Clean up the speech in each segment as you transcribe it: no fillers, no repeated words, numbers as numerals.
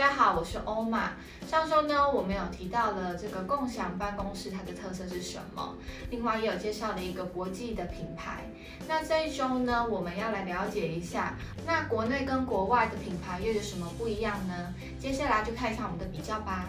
家好，我是欧玛。上周呢，我们有提到了这个共享办公室它的特色是什么，另外也有介绍了一个国际的品牌。那这一周呢，我们要来了解一下，那国内跟国外的品牌又有什么不一样呢？接下来就看一下我们的比较吧。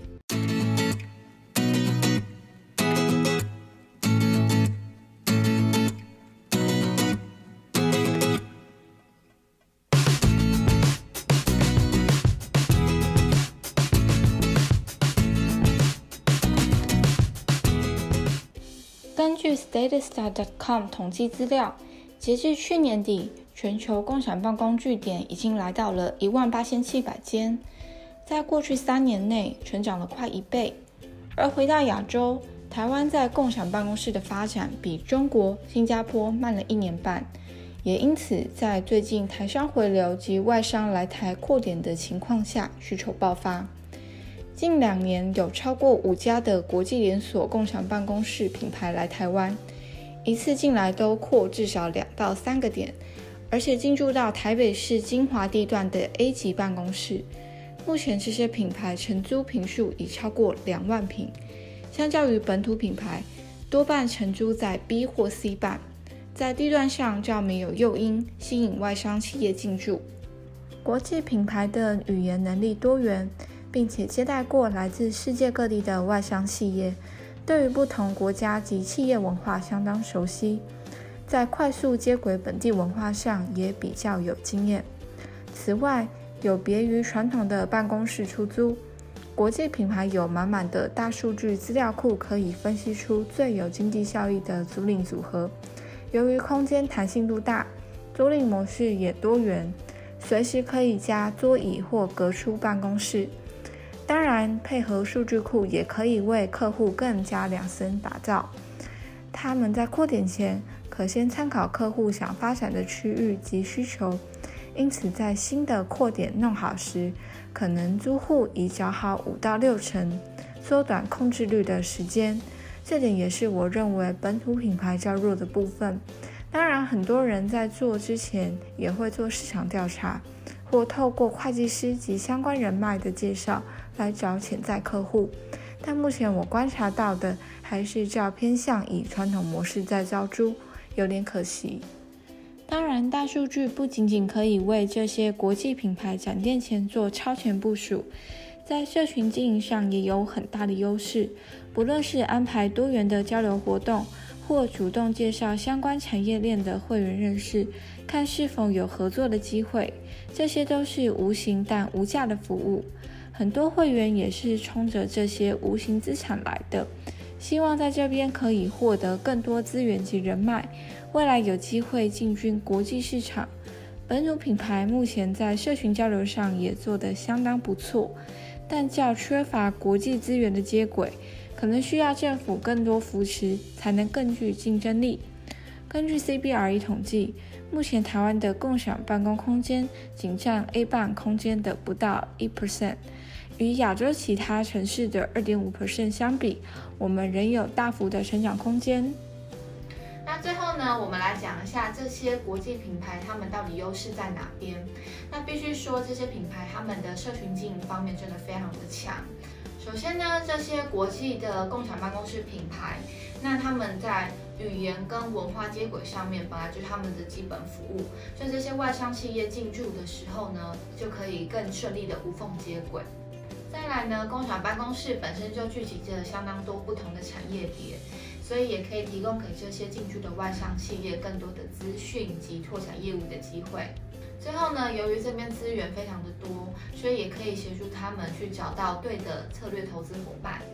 根据 Statista.com 统计资料，截至去年底，全球共享办公据点已经来到了18700间，在过去3年内成长了快1倍。而回到亚洲，台湾在共享办公室的发展比中国、新加坡慢了1年半，也因此在最近台商回流及外商来台扩点的情况下，需求爆发。近2年有超过5家的国际连锁共享办公室品牌来台湾，一次进来都扩至少2到3个点，而且进驻到台北市精华地段的 A 级办公室。目前这些品牌承租坪数已超过2万坪，相较于本土品牌，多半承租在 B 或 C 办，在地段上较没有诱因吸引外商企业进驻。国际品牌的语言能力多元，并且接待过来自世界各地的外商企业，对于不同国家及企业文化相当熟悉，在快速接轨本地文化上也比较有经验。此外，有别于传统的办公室出租，国际品牌有满满的大数据资料库，可以分析出最有经济效益的租赁组合。由于空间弹性度大，租赁模式也多元，随时可以加桌椅或隔出办公室。当然，配合数据库也可以为客户更加量身打造。他们在扩点前，可先参考客户想发展的区域及需求，因此在新的扩点弄好时，可能租户已找好5到6成，缩短控制率的时间。这点也是我认为本土品牌较弱的部分。当然，很多人在做之前也会做市场调查，或透过会计师及相关人脉的介绍来找潜在客户，但目前我观察到的还是较偏向以传统模式在招租，有点可惜。当然，大数据不仅仅可以为这些国际品牌展店前做超前部署，在社群经营上也有很大的优势，不论是安排多元的交流活动，或主动介绍相关产业链的会员认识，看是否有合作的机会，这些都是无形但无价的服务。很多会员也是冲着这些无形资产来的，希望在这边可以获得更多资源及人脉，未来有机会进军国际市场。本土品牌目前在社群交流上也做得相当不错，但较缺乏国际资源的接轨，可能需要政府更多扶持，才能更具竞争力。根据 CBRE 统计，目前台湾的共享办公空间仅占 A 办空间的不到 1%， 与亚洲其他城市的 2.5% 相比，我们仍有大幅的成长空间。 那最后呢，我们来讲一下这些国际品牌他们到底优势在哪边。那必须说，这些品牌他们的社群经营方面真的非常的强。首先呢，这些国际的共享办公室品牌，那他们在语言跟文化接轨上面本来就是他们的基本服务，所以这些外商企业进驻的时候呢，就可以更顺利的无缝接轨。再来呢，共享办公室本身就聚集着相当多不同的产业别，所以也可以提供给这些进驻的外商企业更多的资讯及拓展业务的机会。最后呢，由于这边资源非常的多，所以也可以协助他们去找到对的策略投资伙伴。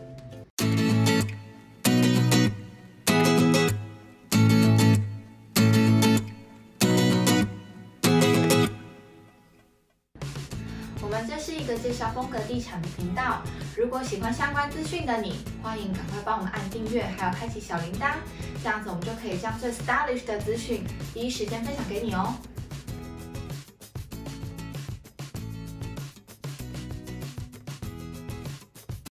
我们这是一个介绍风格地产的频道，如果喜欢相关资讯的你，欢迎赶快帮我们按订阅，还有开启小铃铛，这样子我们就可以将最 stylish 的资讯第一时间分享给你哦。